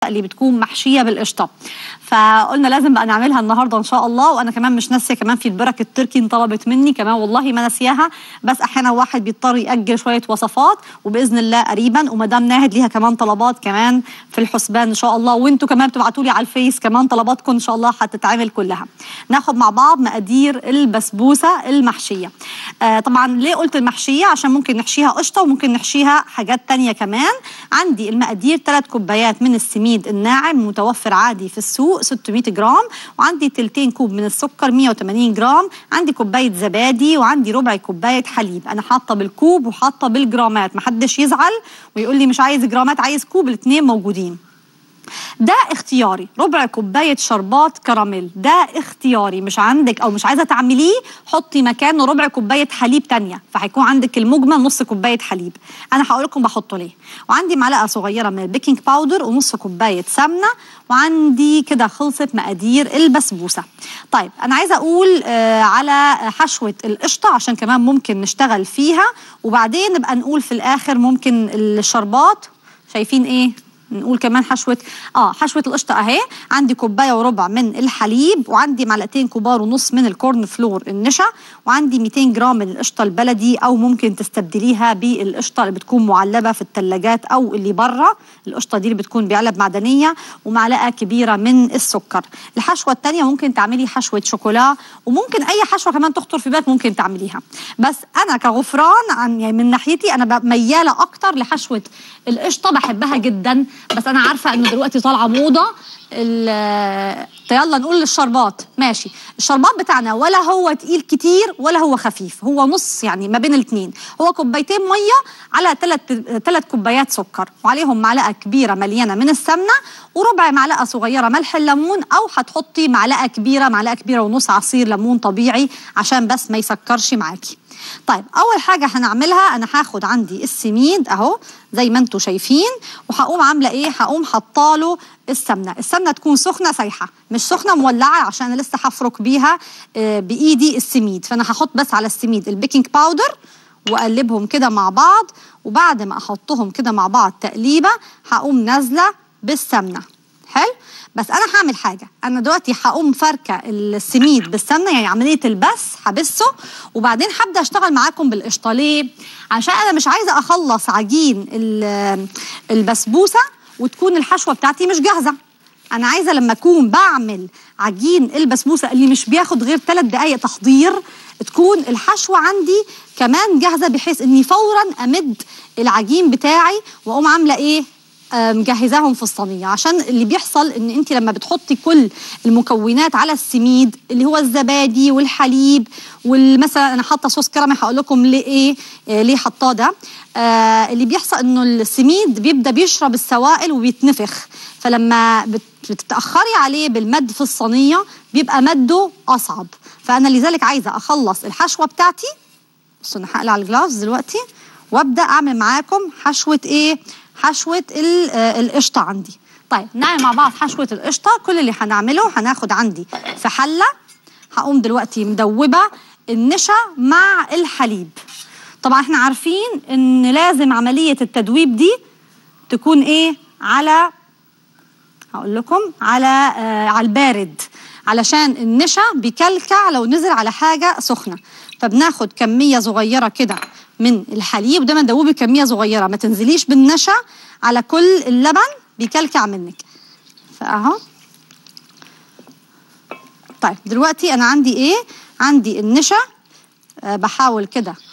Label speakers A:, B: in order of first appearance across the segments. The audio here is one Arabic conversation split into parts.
A: اللي بتكون محشيه بالقشطه. فقلنا لازم بقى نعملها النهارده ان شاء الله. وانا كمان مش ناسيه كمان في البرك التركي انطلبت مني كمان، والله ما ناسياها، بس احيانا واحد بيضطر ياجل شويه وصفات، وباذن الله قريبا. ومدام ناهد ليها كمان طلبات كمان في الحسبان ان شاء الله، وانتوا كمان بتبعتوا لي على الفيس كمان طلباتكم ان شاء الله هتتعمل كلها. ناخد مع بعض مقادير البسبوسه المحشيه. طبعا ليه قلت المحشيه؟ عشان ممكن نحشيها قشطه وممكن نحشيها حاجات تانية كمان. عندي المقادير 3 كوبايات من السميد الناعم متوفر عادي في السوق 600 جرام، وعندي تلتين كوب من السكر 180 جرام، عندي كوبايه زبادي، وعندي ربع كوبايه حليب. انا حاطه بالكوب وحاطه بالجرامات، محدش يزعل ويقول لي مش عايز جرامات عايز كوب، الاثنين موجودين. ده اختياري. ربع كوبايه شربات كراميل ده اختياري، مش عندك او مش عايزه تعمليه حطي مكانه ربع كوبايه حليب تانية، فهيكون عندك المجمل نص كوبايه حليب. انا هقول لكم بحطه ليه. وعندي معلقه صغيره من البيكنج باودر ونص كوبايه سمنه، وعندي كده خلصت مقادير البسبوسه. طيب انا عايزه اقول على حشوه القشطه عشان كمان ممكن نشتغل فيها، وبعدين نبقى نقول في الاخر ممكن الشربات. شايفين ايه؟ نقول كمان حشوه القشطه اهي. عندي كوبايه وربع من الحليب، وعندي معلقتين كبار ونص من الكورن فلور النشا، وعندي 200 جرام من القشطه البلدي، او ممكن تستبدليها بالقشطه اللي بتكون معلبه في الثلاجات او اللي بره. القشطه دي اللي بتكون بعلب معدنيه، ومعلقه كبيره من السكر. الحشوه الثانيه ممكن تعملي حشوه شوكولا، وممكن اي حشوه كمان تخطر في بالك ممكن تعمليها. بس انا كغفران يعني من ناحيتي انا مياله اكتر لحشوه القشطه، بحبها جدا. بس انا عارفه انه دلوقتي طالعه موضه يلا نقول الشربات. ماشي، الشربات بتاعنا ولا هو تقيل كتير ولا هو خفيف، هو نص يعني ما بين الاثنين. هو كوبايتين ميه على 3 كوبايات سكر، وعليهم معلقه كبيره مليانه من السمنه، وربع معلقه صغيره ملح الليمون، او هتحطي معلقه كبيره ونص عصير ليمون طبيعي عشان بس ما يسكرش معاكي. طيب اول حاجه هنعملها، انا هاخد عندي السميد اهو زي ما انتم شايفين، وهقوم عامله ايه؟ هقوم حطاله السمنه تكون سخنه سايحه، مش سخنه مولعه، عشان انا لسه هفرك بيها بايدي السميد. فانا هحط بس على السميد البيكنج باودر واقلبهم كده مع بعض، وبعد ما احطهم كده مع بعض تقليبه هقوم نازله بالسمنه. حلو. بس انا هعمل حاجه، انا دلوقتي هقوم فاركه السميد بالسمنه، يعني عمليه هبسه، وبعدين هبدا اشتغل معاكم بالقشطه. ليه؟ عشان انا مش عايزه اخلص عجين البسبوسه وتكون الحشوه بتاعتي مش جاهزه. انا عايزه لما اكون بعمل عجين البسبوسه اللي مش بياخد غير 3 دقائق تحضير، تكون الحشوه عندي كمان جاهزه، بحيث اني فورا امد العجين بتاعي واقوم عامله ايه؟ مجهزاهم في الصينيه. عشان اللي بيحصل ان انت لما بتحطي كل المكونات على السميد اللي هو الزبادي والحليب، والمثلا انا حاطه صوص كراميل هقول لكم ليه حطاه ده. اللي بيحصل انه السميد بيبدا بيشرب السوائل وبيتنفخ، فلما بتتاخري عليه بالمد في الصينيه بيبقى مده اصعب. فانا لذلك عايزه اخلص الحشوه بتاعتي. بصوا انا هقلع الجلاس دلوقتي وابدا اعمل معاكم حشوه ايه؟ حشوه القشطه عندي. طيب نعمل مع بعض حشوه القشطه. كل اللي هنعمله هناخد عندي في حله، هقوم دلوقتي مدوبه النشا مع الحليب. طبعا احنا عارفين ان لازم عمليه التدويب دي تكون ايه؟ هقول لكم على البارد، علشان النشا بيكلكع لو نزل على حاجه سخنه. فبناخد كميه صغيره كده من الحليب، ودايما دوبي كميه صغيره، ما تنزليش بالنشا على كل اللبن بيكلكع منك. فاهو. طيب دلوقتي انا عندي ايه؟ عندي النشا. بحاول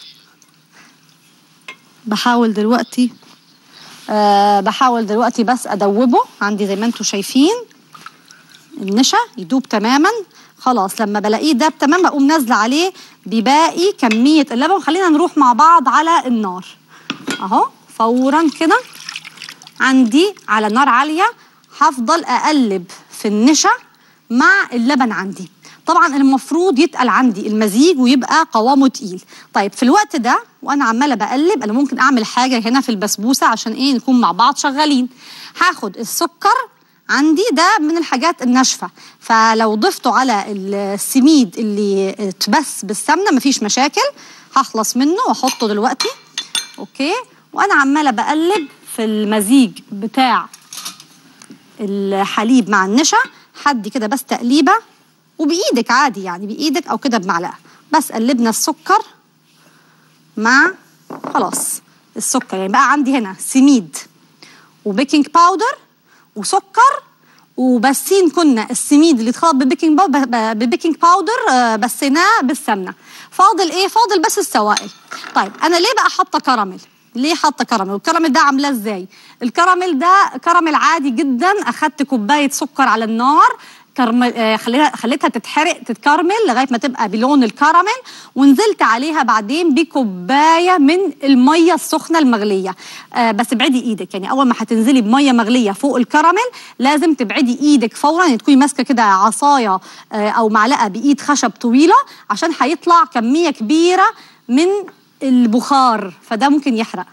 A: دلوقتي بس ادوبه عندي زي ما انتم شايفين. النشا يدوب تماما خلاص. لما بلاقيه داب تمام بقوم نازله عليه بباقي كميه اللبن. خلينا نروح مع بعض على النار اهو فورا كده عندي على نار عاليه. هفضل اقلب في النشا مع اللبن عندي. طبعا المفروض يتقل عندي المزيج ويبقى قوامه تقيل. طيب في الوقت ده وانا عماله بقلب، انا ممكن اعمل حاجه هنا في البسبوسه عشان ايه؟ نكون مع بعض شغالين. هاخد السكر عندي ده من الحاجات الناشفه، فلو ضفته على السميد اللي اتبس بالسمنه مفيش مشاكل، هخلص منه واحطه دلوقتي. اوكي. وانا عماله بقلب في المزيج بتاع الحليب مع النشا، هدي كده بس تقليبه وبايدك عادي، يعني بايدك او كده بمعلقه، بس قلبنا السكر مع خلاص السكر. يعني بقى عندي هنا سميد وبيكنج باودر وسكر وبسين. كنا السميد اللي اتخلط ببيكنج باودر بسيناه بالسمنه. فاضل ايه؟ فاضل بس السوائل. طيب انا ليه بقى حاطه كراميل؟ ليه حاطه كراميل؟ والكراميل ده عاملاه ازاي؟ الكراميل ده كراميل عادي جدا. اخدت كوبايه سكر على النار، خليتها تتحرق تتكرمل لغايه ما تبقى بلون الكراميل، ونزلت عليها بعدين بكوبايه من الميه السخنه المغليه. بس ابعدي ايدك، يعني اول ما هتنزلي بميه مغليه فوق الكراميل لازم تبعدي ايدك فورا، يعني تكوني ماسكه كده عصايه او معلقه بايد خشب طويله، عشان هيطلع كميه كبيره من البخار، فده ممكن يحرق.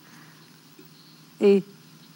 A: ايه؟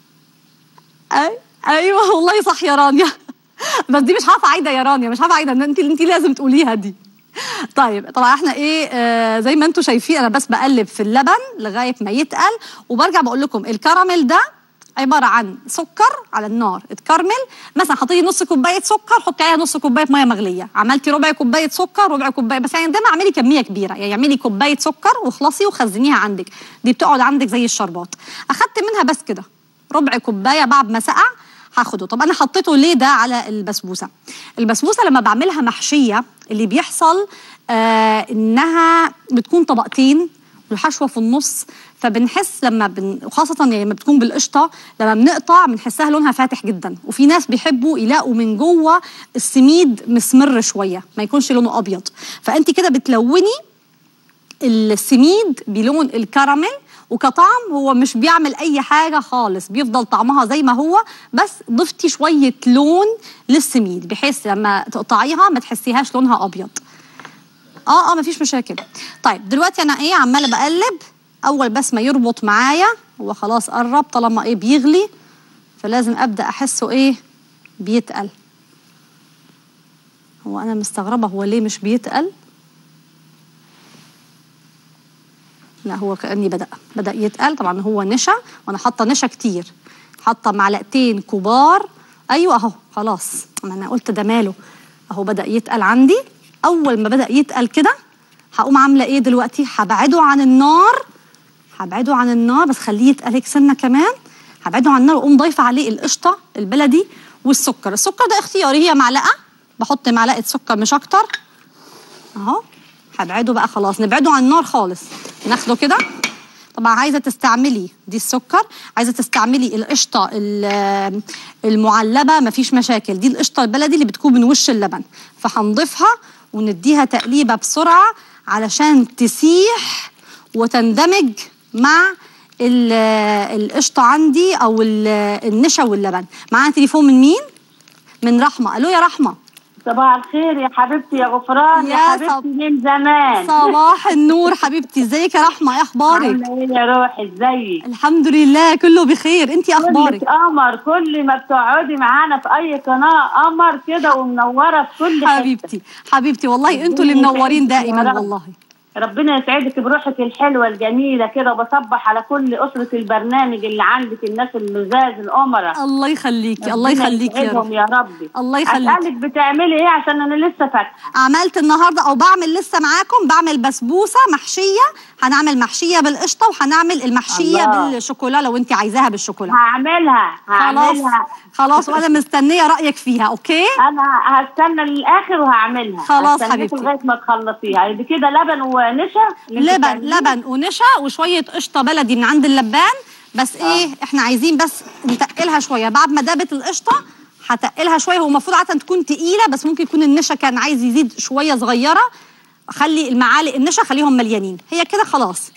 A: ايوه والله صح يا رانيا. بس دي مش عارفه عايده يا رانيا، مش عارفه عايده، انت لازم تقوليها دي. طيب طبعا احنا ايه زي ما انتم شايفين انا بس بقلب في اللبن لغايه ما يتقل، وبرجع بقول لكم الكراميل ده عباره عن سكر على النار اتكرمل. مثلا حطيتي نص كوبايه سكر، حطي عليها نص كوبايه ميه مغليه. عملتي ربع كوبايه سكر، ربع كوبايه، بس يعني دايما اعملي كميه كبيره، يعني اعملي كوبايه سكر واخلصي وخزنيها عندك، دي بتقعد عندك زي الشربات. اخدت منها بس كده ربع كوبايه بعد ما سقع هاخده. طب انا حطيته ليه ده على البسبوسه؟ البسبوسه لما بعملها محشيه اللي بيحصل انها بتكون طبقتين والحشوه في النص، فبنحس لما وخاصه يعني لما بتكون بالقشطه لما بنقطع بنحسها لونها فاتح جدا، وفي ناس بيحبوا يلاقوا من جوه السميد مسمر شويه ما يكونش لونه ابيض، فانت كده بتلوني السميد بلون الكراميل، وكطعم هو مش بيعمل اي حاجه خالص، بيفضل طعمها زي ما هو، بس ضفتي شويه لون للسميد بحيث لما تقطعيها ما تحسيهاش لونها ابيض. مفيش مشاكل. طيب دلوقتي انا ايه عماله بقلب، اول بس ما يربط معايا هو خلاص قرب، طالما ايه بيغلي فلازم ابدا احسه ايه بيتقل. هو انا مستغربه هو ليه مش بيتقل. لا هو كأني بدأ يتقل. طبعا هو نشا وانا حاطه نشا كتير، حاطه معلقتين كبار. ايوه اهو خلاص، ما انا قلت ده ماله اهو بدأ يتقل عندي. اول ما بدأ يتقل كده هقوم عامله ايه دلوقتي؟ هبعده عن النار، بس خليه يتقل سنه كمان. هبعده عن النار واقوم ضايفه عليه القشطه البلدي والسكر. السكر ده اختياري، هي معلقه، بحط معلقه سكر مش اكتر اهو. هبعده بقى خلاص، نبعده عن النار خالص، ناخده كده. طبعا عايزه تستعملي دي السكر، عايزه تستعملي القشطه المعلبه مفيش مشاكل، دي القشطه البلدي اللي بتكون من وش اللبن، فهنضيفها ونديها تقليبه بسرعه علشان تسيح وتندمج مع القشطه عندي او النشا واللبن. معانا تليفون من مين؟ من رحمه. الو يا رحمه.
B: صباح الخير يا حبيبتي يا غفران، يا حبيبتي من زمان.
A: صباح النور حبيبتي، ازيك يا رحمه؟ ايه اخبارك؟
B: عامله ايه يا روحي؟ ازيك؟
A: الحمد لله كله بخير، انتي اخبارك؟
B: قمر، كل ما بتقعدي معانا في اي قناه قمر كده ومنوره في كل
A: حبيبتي حبيبتي والله انتوا اللي منورين دائما والله.
B: ربنا يسعدك بروحك الحلوه الجميله كده، وبصبح على كل اسره البرنامج اللي عندك، الناس اللزاز الامراء.
A: الله يخليكي الله يخليكي
B: يا رب، يا ربي.
A: الله يخليكي.
B: اسالك بتعملي ايه عشان انا لسه فاتحه؟
A: عملت النهارده او بعمل لسه معاكم، بعمل بسبوسه محشيه. هنعمل محشيه بالقشطه وهنعمل المحشيه بالشوكولا لو انت عايزاها بالشوكولا.
B: هعملها
A: خلاص وانا مستنيه رايك فيها. اوكي
B: انا هستنى للاخر وهعملها.
A: خلاص حبيبتي
B: لغايه ما تخلصيها. دي كده لبن ونشا،
A: لبن ونشا وشويه قشطه بلدي من عند اللبان بس. ايه احنا عايزين بس نتقلها شويه بعد ما دابت القشطه، هتقلها شويه. هو المفروض عاده تكون تقيله بس ممكن يكون النشا كان عايز يزيد شويه صغيره، خلي المعالق النشا خليهم مليانين. هي كده خلاص.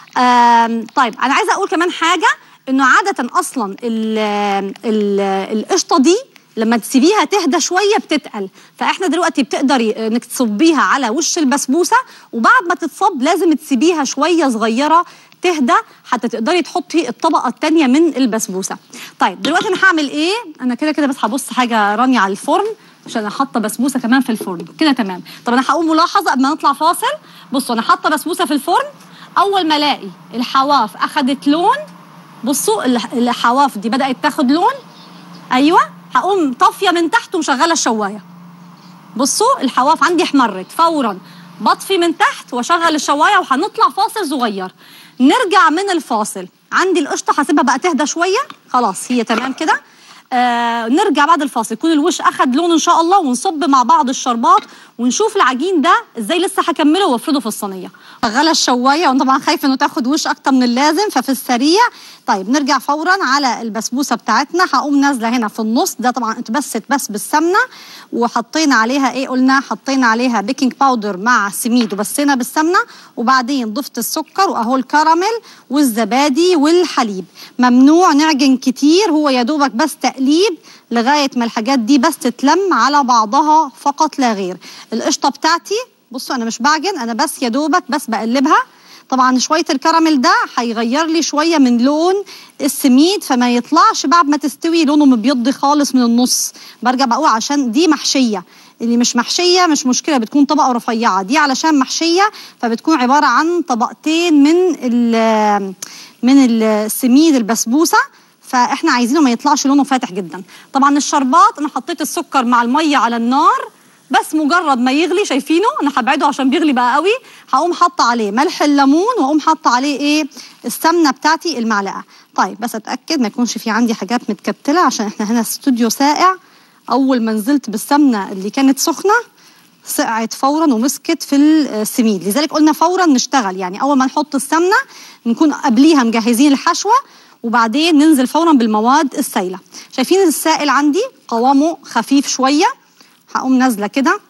A: طيب انا عايزه اقول كمان حاجه، انه عاده اصلا القشطه دي لما تسيبيها تهدى شويه بتتقل، فاحنا دلوقتي بتقدري انك تصبيها على وش البسبوسه، وبعد ما تتصب لازم تسيبيها شويه صغيره تهدى حتى تقدري تحطي الطبقه الثانيه من البسبوسه. طيب دلوقتي انا هعمل ايه؟ انا كده بس هبص حاجه رانيا على الفرن عشان انا حاطه بسبوسه كمان في الفرن كده تمام. طب انا هقوم ملاحظه قبل ما نطلع فاصل. بصوا انا حاطه بسبوسه في الفرن، اول ما الاقي الحواف اخدت لون، بصوا الحواف دي بدات تاخد لون، ايوه هقوم طافيه من تحت ومشغله الشوايه. بصوا الحواف عندي احمرت، فورا بطفي من تحت واشغل الشوايه وهنطلع فاصل صغير. نرجع من الفاصل، عندي القشطه هسيبها بقى تهدى شويه، خلاص هي تمام كده. نرجع بعد الفاصل يكون الوش اخد لون ان شاء الله، ونصب مع بعض الشربات ونشوف العجين ده ازاي. لسه هكمله وافرده في الصينيه. شغاله الشوايه وانا طبعا خايفه انه تاخد وش اكتر من اللازم، ففي السريع. طيب نرجع فورا على البسبوسه بتاعتنا. هقوم نازله هنا في النص ده، طبعا اتبست بس بالسمنه، وحطينا عليها ايه قلنا؟ حطينا عليها بيكنج باودر مع سميد وبسينا بالسمنه، وبعدين ضفت السكر واهو الكراميل والزبادي والحليب. ممنوع نعجن كتير، هو يا دوبك بس تقليب لغايه ما الحاجات دي بس تتلم على بعضها فقط لا غير. القشطه بتاعتي بصوا انا مش بعجن، انا بس يا دوبك بس بقلبها. طبعا شويه الكراميل ده هيغير لي شويه من لون السميد، فما يطلعش بعد ما تستوي لونه مبيض خالص من النص. برجع بقول عشان دي محشيه، اللي مش محشيه مش مشكله، بتكون طبقه رفيعه. دي علشان محشيه فبتكون عباره عن طبقتين من السميد البسبوسه، فاحنا عايزينه ما يطلعش لونه فاتح جدا. طبعا الشربات انا حطيت السكر مع الميه على النار، بس مجرد ما يغلي شايفينه انا هبعده عشان بيغلي بقى قوي. هقوم حاطه عليه ملح الليمون، واقوم حاطه عليه ايه؟ السمنه بتاعتي المعلقه. طيب بس اتاكد ما يكونش في عندي حاجات متكتله، عشان احنا هنا استوديو ساقع. اول ما نزلت بالسمنه اللي كانت سخنه سقعت فورا ومسكت في السميد، لذلك قلنا فورا نشتغل. يعني اول ما نحط السمنه نكون قبليها مجهزين الحشوه، وبعدين ننزل فورا بالمواد السائله. شايفين السائل عندي قوامه خفيف شويه. هقوم نازله كده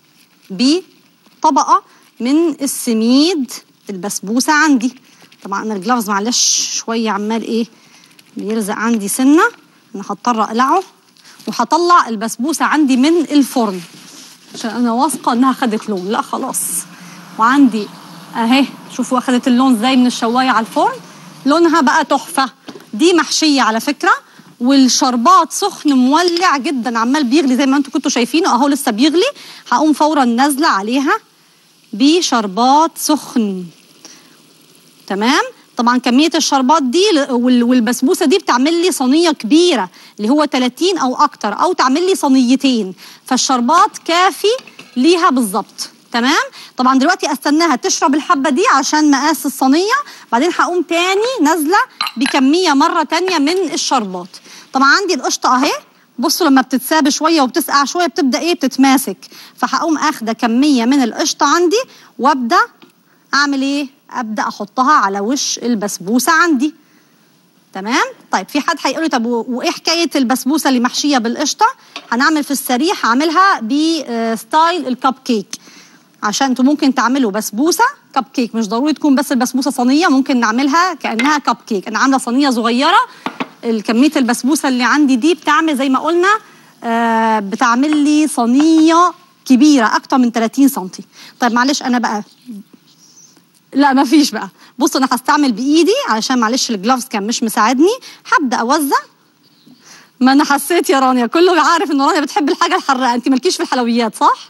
A: بطبقه من السميد البسبوسه عندي. طبعا انا الجلافز معلش شويه عمال ايه بيلزق عندي سنه، انا هضطر اقلعه. وهطلع البسبوسه عندي من الفرن عشان انا واثقه انها خدت لون. لا خلاص، وعندي اهي شوفوا اخدت اللون ازاي من الشوايه على الفرن، لونها بقى تحفه. دي محشيه على فكره، والشربات سخن مولع جدا عمال بيغلي زي ما انتم كنتوا شايفينه اهو لسه بيغلي. هقوم فورا نازله عليها بشربات سخن. تمام. طبعا كميه الشربات دي والبسبوسه دي بتعمل لي صينيه كبيره اللي هو 30 او اكتر، او تعمل لي صينيتين، فالشربات كافي ليها بالظبط. تمام. طبعا دلوقتي استناها تشرب الحبه دي عشان مقاس الصينيه، بعدين هقوم تاني نازله بكميه مره تانيه من الشربات. طبعا عندي القشطه اهي، بصوا لما بتتساب شويه وبتسقع شويه بتبدا ايه بتتماسك، فهقوم اخده كميه من القشطه عندي وابدا اعمل ايه؟ ابدا احطها على وش البسبوسه عندي. تمام. طيب في حد هيقول لي طب وايه حكايه البسبوسه اللي محشيه بالقشطه؟ هنعمل في السريع هعملها بستايل الكب كيك، عشان انتوا ممكن تعملوا بسبوسه كب كيك، مش ضروري تكون بس البسبوسه صينيه، ممكن نعملها كانها كب كيك. انا عامله صينيه صغيره، كميه البسبوسه اللي عندي دي بتعمل زي ما قلنا بتعمل لي صينيه كبيره اكتر من 30 سم. طيب معلش انا بقى لا مفيش بقى. بصوا انا هستعمل بايدي علشان معلش الجلافز كان مش مساعدني. هبدا اوزع. ما انا حسيت يا رانيا، كله عارف ان رانيا بتحب الحاجه الحراقه. انت مالكيش في الحلويات صح؟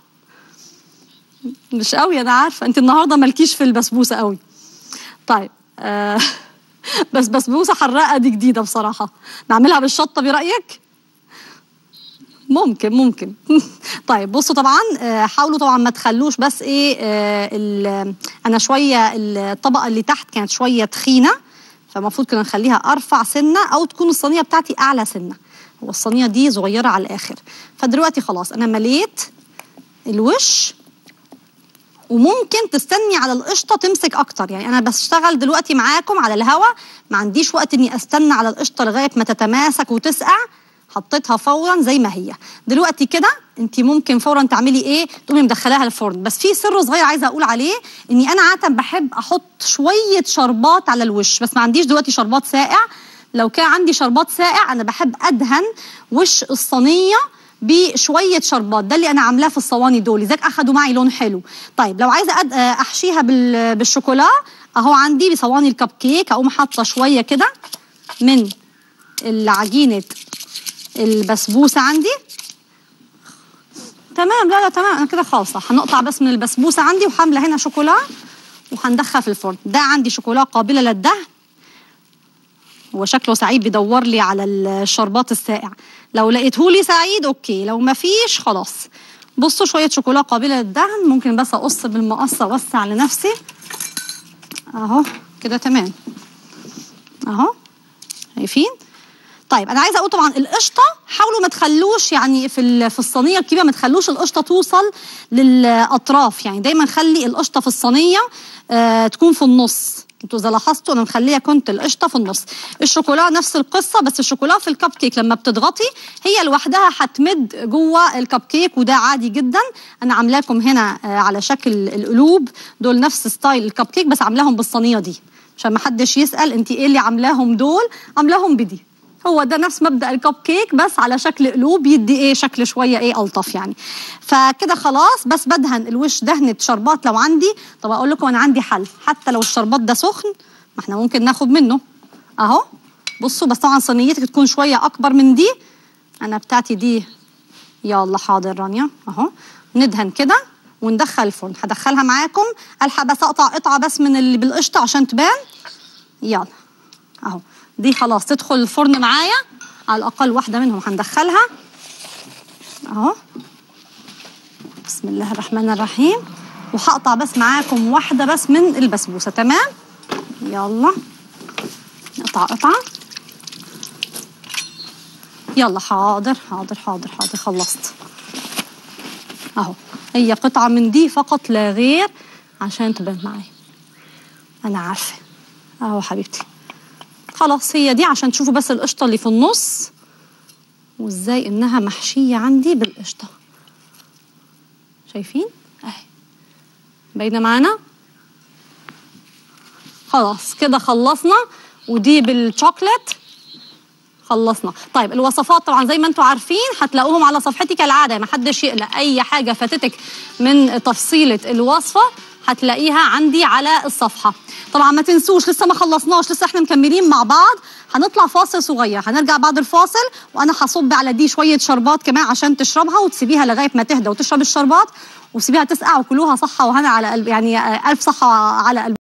A: مش قوي، انا عارفه انت النهارده مالكيش في البسبوسه قوي. طيب بس بسبوسه حراقه دي جديده بصراحه. نعملها بالشطه برايك؟ ممكن طيب بصوا طبعا حاولوا طبعا ما تخلوش بس ايه انا شويه الطبقه اللي تحت كانت شويه تخينه، فالمفروض كنا نخليها ارفع سنه، او تكون الصينيه بتاعتي اعلى سنه. هو الصينيه دي صغيره على الاخر. فدلوقتي خلاص انا مليت الوش، وممكن تستني على القشطه تمسك اكتر. يعني انا بشتغل دلوقتي معاكم على الهوا، ما عنديش وقت اني استنى على القشطه لغايه ما تتماسك وتسقع. حطيتها فورا زي ما هي. دلوقتي كده انت ممكن فورا تعملي ايه؟ تقومي مدخلاها الفرن. بس في سر صغير عايزه اقول عليه، اني انا عاده بحب احط شويه شربات على الوش، بس ما عنديش دلوقتي شربات ساقع. لو كان عندي شربات ساقع انا بحب ادهن وش الصينيه بشويه شربات، ده اللي انا عاملاه في الصواني دول، لذلك اخدوا معي لون حلو. طيب لو عايزه احشيها بالشوكولا اهو عندي بصواني الكب كيك، اقوم حاطه شويه كده من العجينه البسبوسه عندي. تمام. لا تمام، انا كده خالصه. هنقطع بس من البسبوسه عندي، وحامله هنا شوكولا وهندخلها في الفرن. ده عندي شوكولا قابله للدهن، هو شكله سعيد بيدور لي على الشربات الساقع. لو لقيتهولي سعيد اوكي، لو مفيش خلاص. بصوا شويه شوكولا قابله للدهن، ممكن بس اقص بالمقصه اوسع لنفسي اهو كده تمام اهو، شايفين؟ طيب انا عايزه اقول طبعا القشطه حاولوا ما تخلوش يعني في الصينيه الكبيره ما تخلوش القشطه توصل للاطراف، يعني دايما خلي القشطه في الصينيه تكون في النص. انتوا اذا لاحظتوا انا مخليه كنت القشطه في النص. الشوكولا نفس القصه، بس الشوكولا في الكب كيك لما بتضغطي هي لوحدها هتمد جوه الكب كيك، وده عادي جدا. انا عاملاه لكم هنا على شكل القلوب، دول نفس ستايل الكب كيك بس عاملاهم بالصينيه دي عشان ما حدش يسال انت ايه اللي عاملاهم دول، عاملاهم بدي. هو ده نفس مبدأ الكب كيك بس على شكل قلوب، يدي ايه شكل شويه ايه الطف يعني. فكده خلاص، بس بدهن الوش دهنه شربات لو عندي. طب اقول لكم انا عندي حل، حتى لو الشربات ده سخن ما احنا ممكن ناخد منه اهو. بصوا بس طبعا صينيتك تكون شويه اكبر من دي، انا بتاعتي دي. يلا حاضر رانيا اهو. ندهن كده وندخل الفرن. هدخلها معاكم، الحق بس اقطع قطعه بس من اللي بالقشطه عشان تبان. يلا اهو دي خلاص تدخل الفرن معايا، على الاقل واحده منهم هندخلها اهو. بسم الله الرحمن الرحيم. وهقطع بس معاكم واحده بس من البسبوسه. تمام يلا نقطع قطعه. يلا حاضر حاضر حاضر حاضر خلصت اهو. هي قطعه من دي فقط لا غير عشان تبان معايا، انا عارفه اهو حبيبتي. خلاص هي دي عشان تشوفوا بس القشطه اللي في النص وازاي انها محشيه عندي بالقشطه. شايفين اهي باينه معانا. خلاص كده خلصنا، ودي بالشوكليت خلصنا. طيب الوصفات طبعا زي ما انتم عارفين هتلاقوهم على صفحتي كالعاده، ما حدش يقلق، اي حاجه فاتتك من تفصيله الوصفه هتلاقيها عندي على الصفحه. طبعا ما تنسوش لسه ما خلصناش، لسه احنا مكملين مع بعض. هنطلع فاصل صغير، هنرجع بعد الفاصل وانا هصب على دي شويه شربات كمان عشان تشربها وتسيبيها لغايه ما تهدى وتشرب الشربات، وسيبيها تسقع وكلوها صحه وهنا على قلب، يعني الف صحه على قلب.